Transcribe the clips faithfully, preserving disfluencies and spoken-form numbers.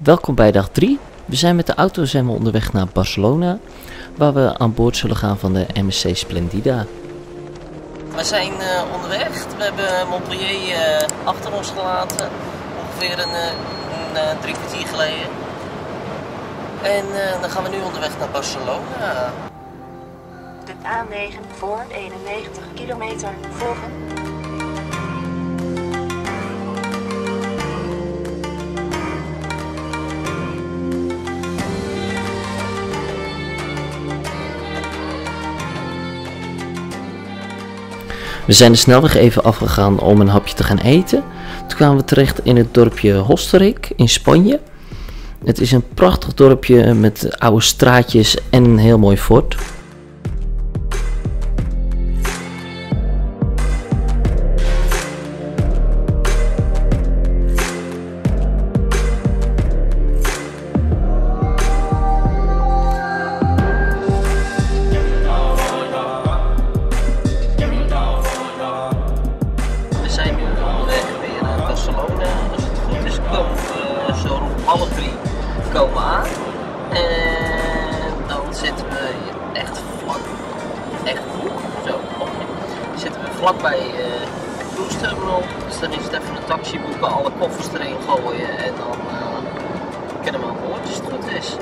Welkom bij dag drie. We zijn met de auto zijn we onderweg naar Barcelona, waar we aan boord zullen gaan van de M S C Splendida. We zijn uh, onderweg. We hebben Montpellier uh, achter ons gelaten, ongeveer een, een, een drie kwartier geleden. En uh, dan gaan we nu onderweg naar Barcelona. De A negen voor eenennegentig kilometer volgen. We zijn de snelweg even afgegaan om een hapje te gaan eten. Toen kwamen we terecht in het dorpje Hostelrik in Spanje. Het is een prachtig dorpje met oude straatjes en een heel mooi fort. Alle drie komen aan en dan zitten we echt vlak, echt zo, zitten we vlakbij uh, de cruise terminal. Dus dan is het even een taxi boeken, alle koffers erin gooien en dan uh, kunnen we aan boord als het goed is.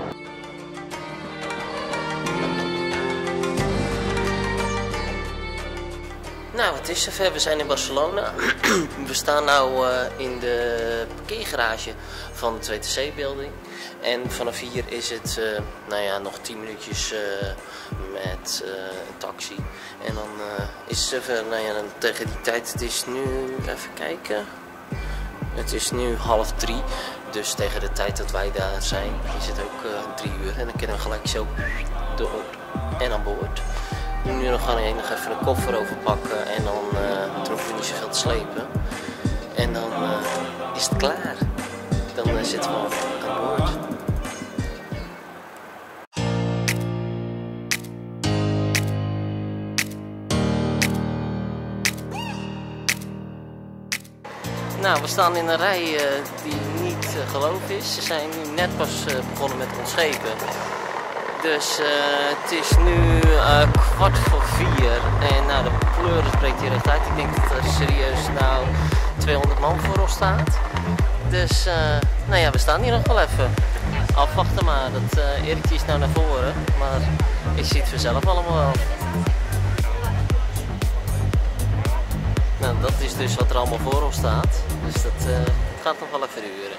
Nou, het is zover. We zijn in Barcelona. We staan nu uh, in de parkeergarage van de twee T C-building. En vanaf hier is het uh, nou ja, nog tien minuutjes uh, met uh, een taxi. En dan uh, is het zover, nou ja, dan tegen die tijd, het is nu, even kijken. Het is nu half drie. Dus tegen de tijd dat wij daar zijn, is het ook uh, drie uur. En dan kunnen we gelijk zo door en aan boord. Nu nog gaan we nog even een koffer overpakken en dan, uh, dan hoeven we niet zoveel te slepen. En dan uh, is het klaar. Dan uh, zitten we aan boord. Nou, we staan in een rij uh, die niet uh, geloof is. Ze zijn nu net pas uh, begonnen met ontschepen. Dus uh, het is nu uh, kwart voor vier en nou, de pleuris breekt hier echt uit. Ik denk dat er serieus nou tweehonderd man voor ons staat. Dus uh, nou ja, we staan hier nog wel even. Afwachten maar, dat uh, Erikje is nou naar voren, maar ik zie het vanzelf allemaal wel. Nou, dat is dus wat er allemaal voor ons staat. Dus dat uh, gaat nog wel even duren.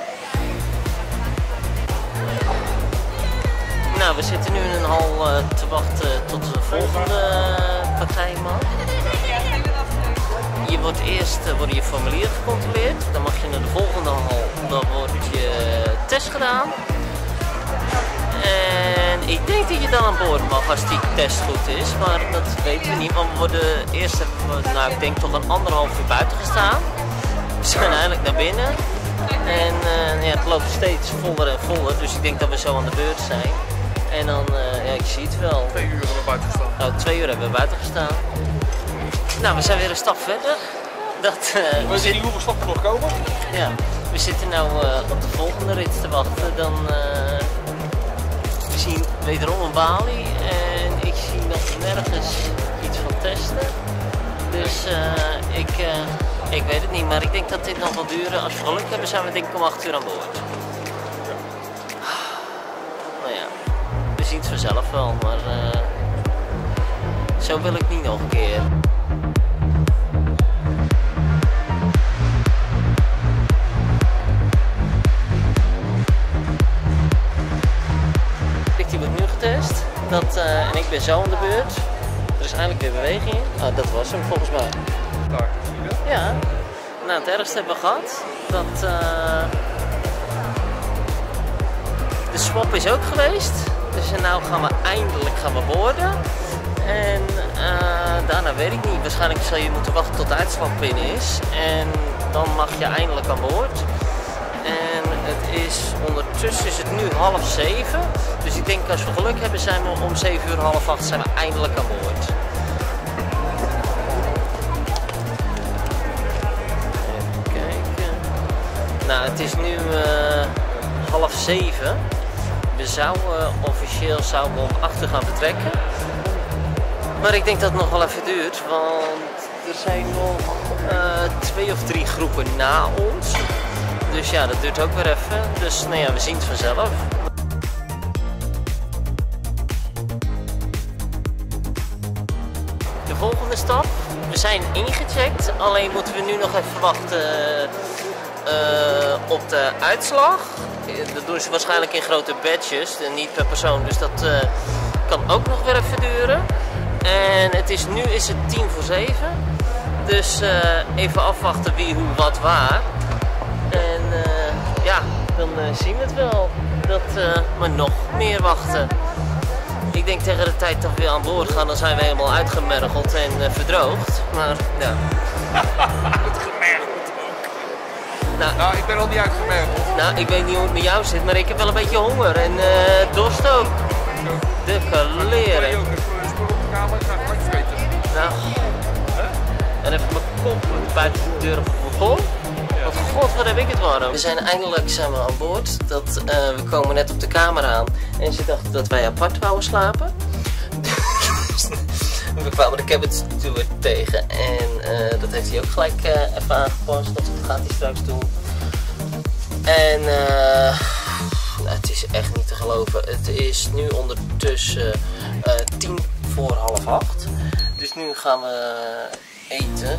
Nou, we zitten nu in een hal uh, te wachten tot de volgende uh, partij mag. Je wordt eerst uh, worden je formulieren gecontroleerd, dan mag je naar de volgende hal, dan wordt je test gedaan. En ik denk dat je dan aan boord mag als die test goed is, maar dat weten we niet, want we worden eerst hebben we, nou ik denk toch een anderhalf uur buiten gestaan. We zijn eigenlijk naar binnen en uh, ja, het loopt steeds voller en voller, dus ik denk dat we zo aan de beurt zijn. En dan, uh, ja, ik zie het wel. Twee uur hebben we buiten gestaan. Nou, twee uur hebben we buiten gestaan. Nou, we zijn weer een stap verder. Dat, uh, we zien niet hoeveel stappen nog komen. Ja, we zitten nu uh, op de volgende rit te wachten. Dan, uh, we zien wederom een balie en ik zie nog nergens iets van testen. Dus uh, ik, uh, ik weet het niet, maar ik denk dat dit nog wel duren. Als we geluk hebben zijn we denk ik om acht uur aan boord. Nou ja. Je ziet het vanzelf wel, maar uh, zo wil ik niet nog een keer. Die wordt nu getest dat, uh, en ik ben zo aan de beurt. Er is eindelijk weer beweging in. Ah, dat was hem volgens mij. Daar. Ja, nou het ergste hebben we gehad. Dat, uh, de swap is ook geweest. Dus en nou gaan we eindelijk gaan we boorden. En uh, daarna weet ik niet. Waarschijnlijk zal je moeten wachten tot de uitslag binnen is. En dan mag je eindelijk aan boord. En het is ondertussen is het nu half zeven. Dus ik denk als we geluk hebben zijn we om zeven uur half acht zijn we eindelijk aan boord. Even kijken. Nou, het is nu uh, half zeven. We zouden officieel zouden we om acht uur gaan vertrekken. Maar ik denk dat het nog wel even duurt, want er zijn nog uh, twee of drie groepen na ons. Dus ja, dat duurt ook weer even. Dus nou ja, we zien het vanzelf. De volgende stap. We zijn ingecheckt, alleen moeten we nu nog even wachten uh, op de uitslag. Dat doen ze waarschijnlijk in grote batches en niet per persoon, dus dat uh, kan ook nog weer even duren. En het is, nu is het tien voor zeven, dus uh, even afwachten wie, hoe, wat, waar. En uh, ja, dan uh, zien we het wel. Dat, uh, maar nog meer wachten. Ik denk tegen de tijd dat we aan boord gaan, dan zijn we helemaal uitgemergeld en uh, verdroogd. Maar ja. Uitgemergeld ook. Nou, nou, ik ben al niet uitgemergeld. Nou, ik weet niet hoe het met jou zit, maar ik heb wel een beetje honger en uh, dorst ook. De kaleren. Ik ook even spoor op de kamer, ik ga gelijk vreten. Nou, huh? En even mijn kop buiten de deur op het balkon. Want god, wat heb ik het warm. We zijn eindelijk zijn we aan boord. Dat, uh, we komen net op de kamer aan en ze dachten dat wij apart wouden slapen. We kwamen de cabin steward tegen en uh, dat heeft hij ook gelijk uh, even aangepast. Dat gaat hij straks doen. En uh, nou, het is echt niet te geloven. Het is nu ondertussen uh, tien voor half acht. Dus nu gaan we eten.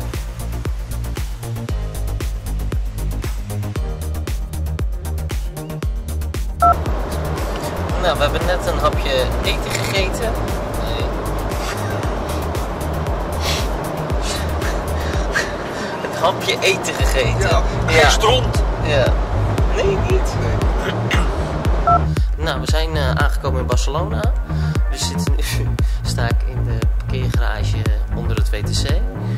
Nou, we hebben net een hapje eten gegeten. Nee. Een hapje eten gegeten. Ja, ja. stront. Ja. Nee, niet. Nee. Nou, we zijn uh, aangekomen in Barcelona. We zitten nu, sta ik in de parkeergarage onder het W T C.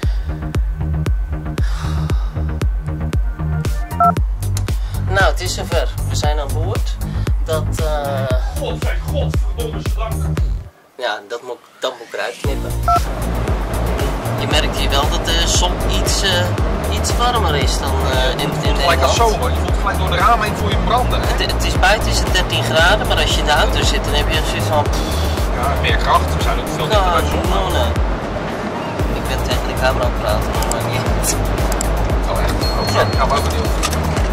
Nou, het is zover. We zijn aan boord. Dat, uh... God, zeg godverdomme slank. Ja, dat moet, dat moet ik eruit knippen. Je merkt hier wel dat de zon iets, uh, iets warmer is dan uh, in, in Nederland. Gelijk als zomer, je voelt gelijk door de ramen heen voor je branden. Hè? Het, het is buiten is het dertien graden, maar als je in de auto zit dan heb je zoiets van... Ja, meer kracht, we zijn ook veel dichter bij de zon. No, no. Ik ben tegen de camera aan het praten, maar niet. Oh echt? Oh, zo. Ja, maar ook benieuwd.